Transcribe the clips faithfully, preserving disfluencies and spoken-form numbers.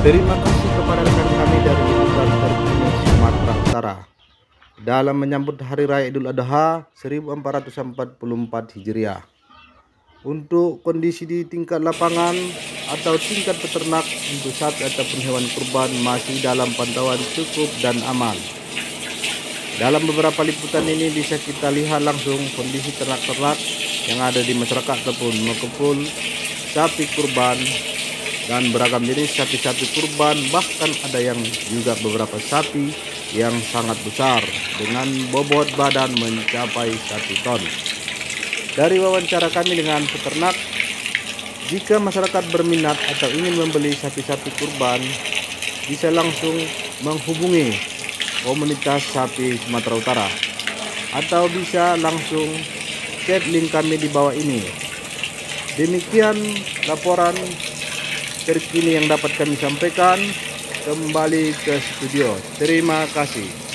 Terima kasih kepada rekan kami dari Liputan Terkini Sumatera Utara dalam menyambut Hari Raya Idul Adha seribu empat ratus empat puluh empat Hijriah. Untuk kondisi di tingkat lapangan atau tingkat peternak untuk sapi ataupun hewan kurban masih dalam pantauan cukup dan aman. Dalam beberapa liputan ini bisa kita lihat langsung kondisi ternak-ternak yang ada di masyarakat ataupun mengepul sapi kurban dan beragam jenis sapi-sapi kurban, bahkan ada yang juga beberapa sapi yang sangat besar dengan bobot badan mencapai satu ton. Dari wawancara kami dengan peternak, jika masyarakat berminat atau ingin membeli sapi-sapi kurban, bisa langsung menghubungi komunitas sapi Sumatera Utara atau bisa langsung chat link kami di bawah ini. Demikian laporan terkini yang dapat kami sampaikan. Kembali ke studio. Terima kasih.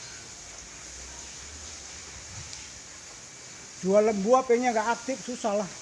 Jualan buah pengen nggak aktif susah lah.